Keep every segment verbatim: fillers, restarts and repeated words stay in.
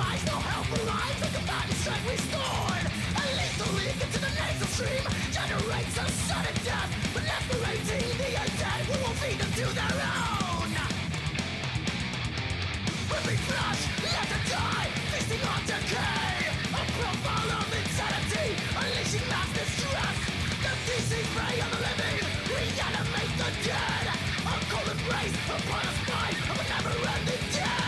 rise, no help arrives, the combatant strength restored. A lethal leak into the nasal stream generates a sudden death, but liberating the undead, we will feed them to their own. Ripping flesh, let them die, feasting on decay. A profile of insanity, unleashing mass distress. The feces prey on the living, reanimate the dead. A cold embrace upon a spine of a never-ending death.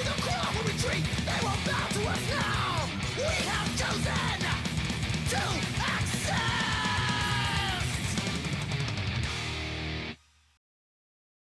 They won't bow to us now. We have chosen to